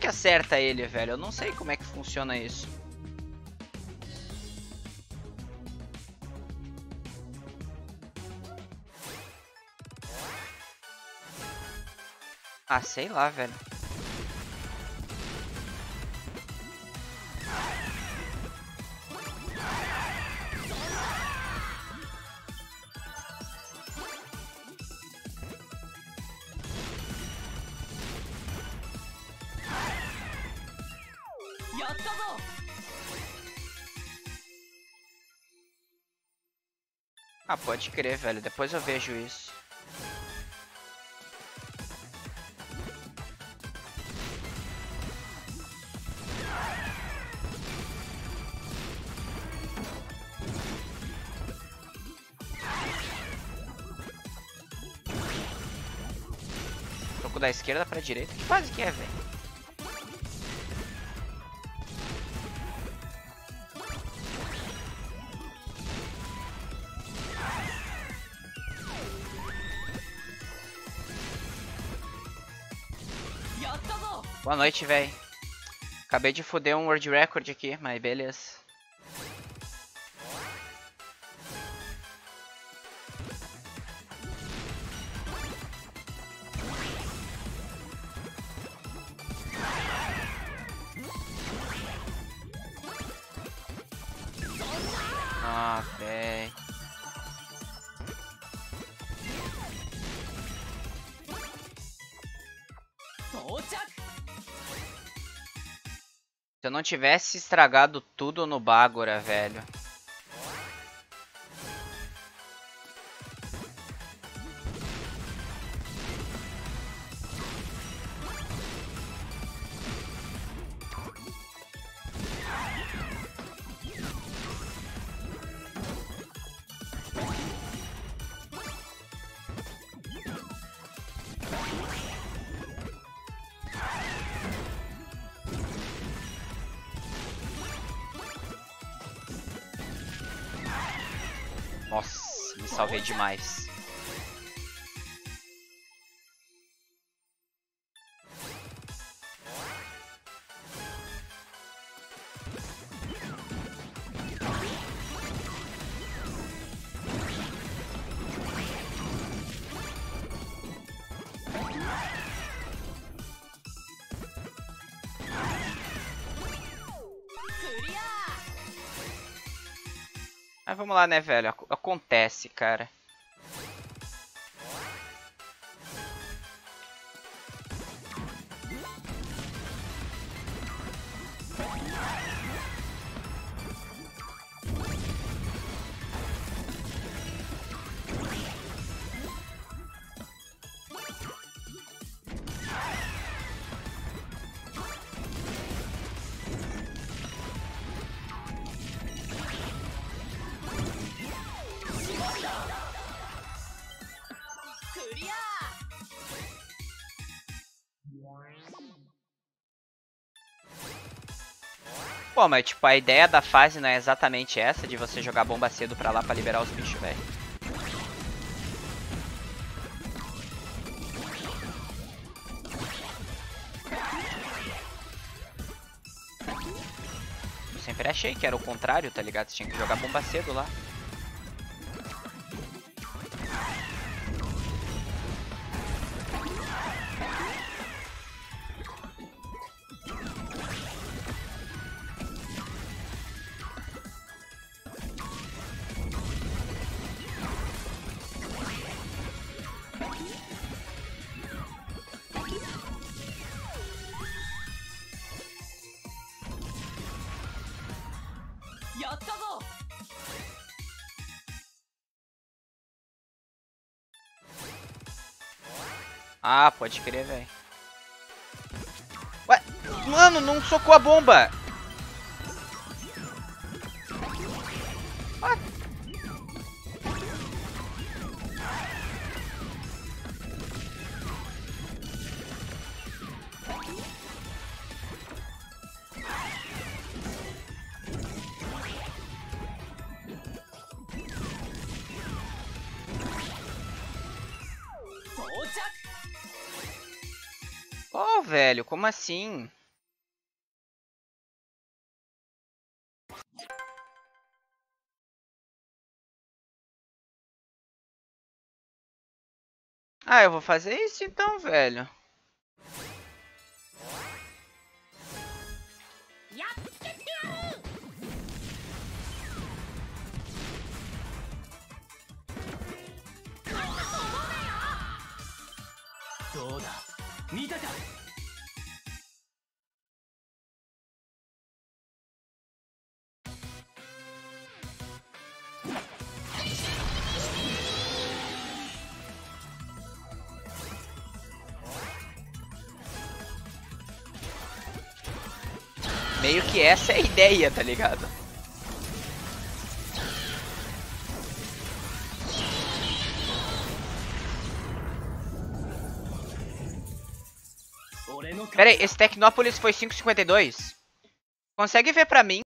acerta ele, velho? Eu não sei como é que funciona isso. Ah, sei lá, velho. Ah, pode crer, velho. Depois eu vejo isso. Troco da esquerda pra direita. Que fase que é, velho? Boa noite, velho. Acabei de foder um World Record aqui, mas beleza. Ah, velho. Se eu não tivesse estragado tudo no Bagora, velho. Nossa, me salvei demais. Mas vamos lá, né, velho? Acontece, cara. Pô, mas tipo, a ideia da fase não é exatamente essa, de você jogar bomba cedo pra lá pra liberar os bichos, velho. Eu sempre achei que era o contrário, tá ligado? Você tinha que jogar bomba cedo lá. Ah, pode crer, velho. Ué, mano, não socou a bomba. What? Ô, velho, como assim? Ah, eu vou fazer isso então, velho. Meio que essa é a ideia, tá ligado? Pera aí, esse Tecnópolis foi 5,52? Consegue ver pra mim